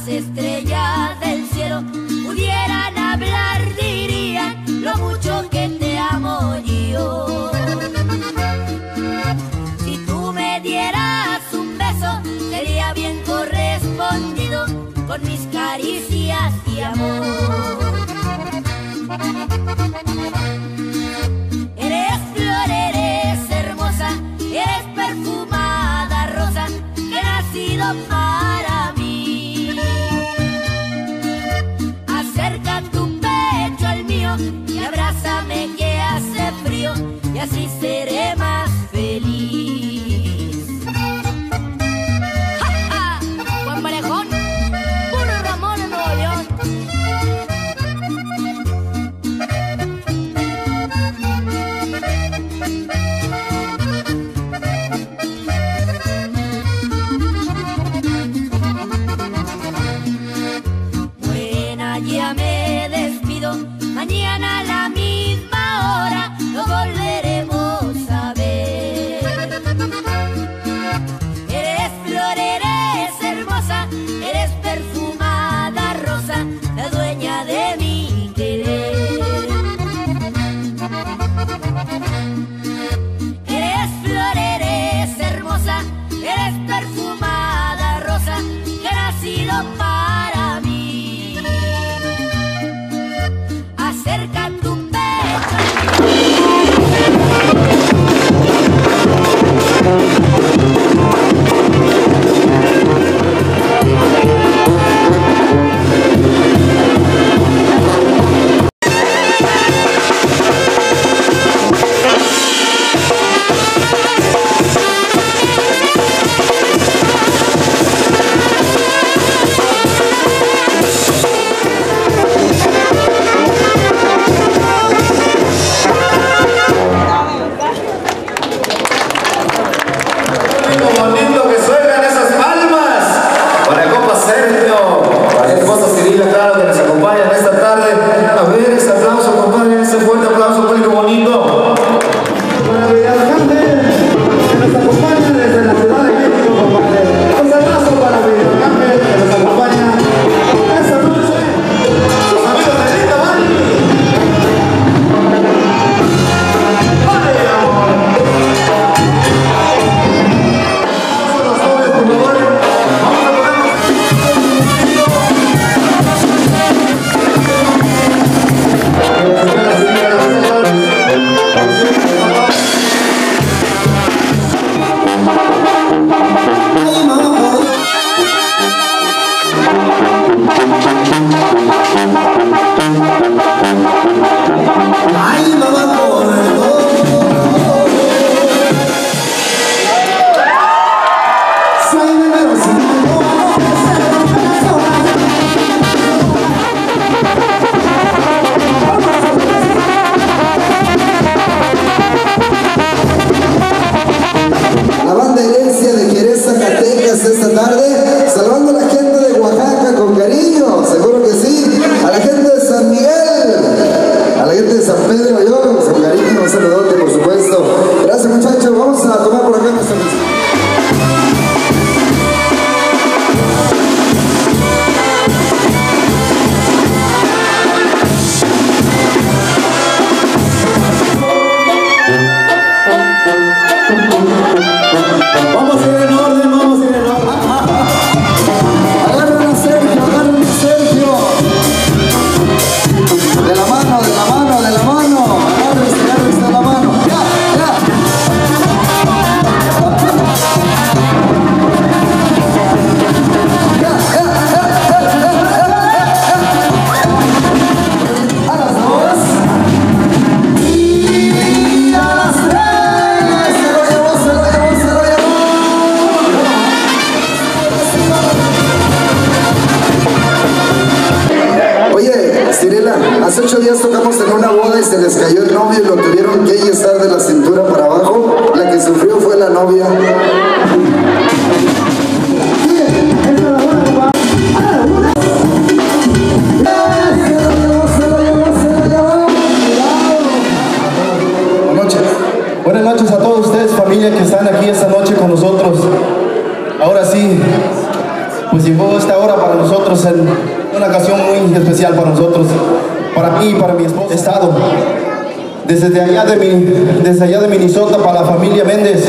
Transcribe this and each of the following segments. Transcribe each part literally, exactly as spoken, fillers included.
estrellas del cielo pudieran hablar, dirían lo mucho que te amo yo. Si tú me dieras un beso, sería bien correspondido con mis caricias y amor. Eres flor, eres hermosa, eres perfumada rosa que ha nacido para mí. Acerca tu pecho al mío y abrázame que hace frío y así seré más feliz. ¡Ja, ja! Juan Parejón, puro Ramón en Nuevo León. Ya me despido, mañana a la misma hora nos volveremos a ver. Eres flor, eres hermosa, eres perfumada rosa, la dueña de mi querer. Eres flor, eres hermosa, eres perfumada rosa, que ha nacido para mí. Acerca tu pecho. Esta tarde, saludando a la gente de Oaxaca con cariño, seguro que sí, a la gente de San Miguel, a la gente de San Pedro, yo, con cariño, un saludote por supuesto. Gracias muchachos, vamos a tomar por acá nuestra música. Vamos a ir en orden, vamos a ir en orden. Agarren a Sergio, agarren a Sergio. De la mano, de la mano, de la mano. Agárrense, agárrense de la mano. Ya, ya. Ya, ya, ya, ya, ya, ya. A las dos. Y a las tres. Se lo llevó, se lo llevó, se lo llevó. Oye, Cirela, hace ocho días tocamos en una boda y se les cayó el novio y lo tuvieron que estar de la cintura para abajo. La que sufrió fue la novia. Buenas noches. Buenas noches a todos ustedes, familia, que están aquí esta noche con nosotros. Ahora sí, pues llegó esta hora para nosotros, en una ocasión muy especial para nosotros, para mí y para mi esposa. Estado desde allá de, mi, desde allá de Minnesota para la familia Méndez,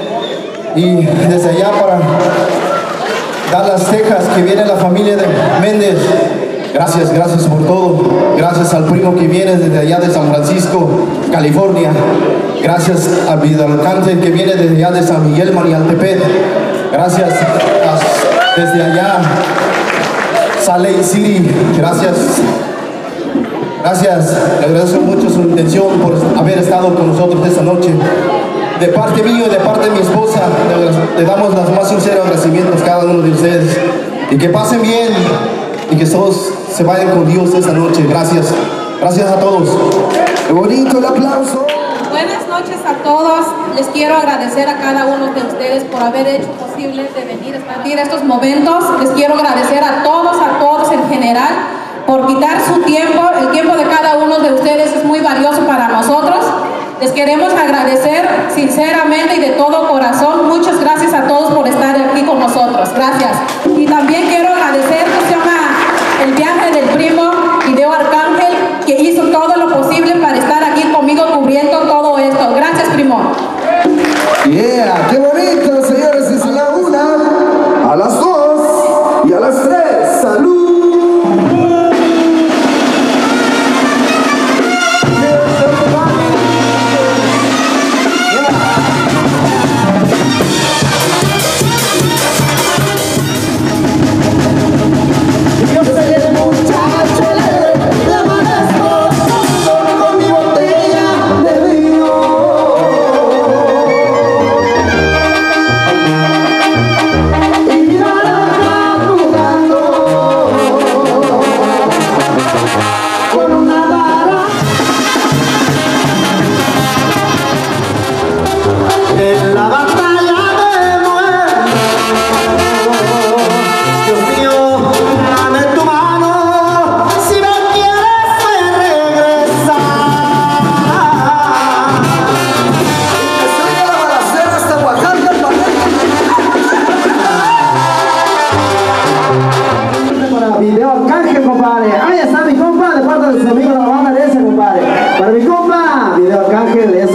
y desde allá para Dallas, Texas, que viene la familia de Méndez. Gracias, gracias por todo. Gracias al primo que viene desde allá de San Francisco, California. Gracias a Vidalcante que viene desde allá de San Miguel, Marialtepec. Gracias a, desde allá, Salt Lake City. Gracias. Gracias. Le agradezco mucho su intención por haber estado con nosotros esta noche. De parte mío y de parte de mi esposa, le, le damos los más sinceros agradecimientos a cada uno de ustedes. Y que pasen bien y que todos se vayan con Dios esta noche. Gracias. Gracias a todos. Qué bonito el aplauso. Buenas noches a todos. Les quiero agradecer a cada uno de ustedes por haber hecho posible de venir a estar estos momentos. Les quiero agradecer a todos, a todos en general, por quitar su tiempo. El tiempo de cada uno de ustedes es muy valioso para nosotros. Les queremos agradecer sinceramente y de todo corazón. Muchas gracias a todos por estar aquí con nosotros. Gracias. Y también quiero agradecer, que se llama el viaje del primo Video Arcángel, que hizo todo lo posible para estar aquí conmigo cubriendo todo esto. Gracias, primo. Yeah, qué bonito, señores. Es a la una, a las dos y a las tres. ¡Salud! Ahí está mi compa, de parte de sus amigos de la banda de esa, compadre. Para mi compa, Video Arcángel.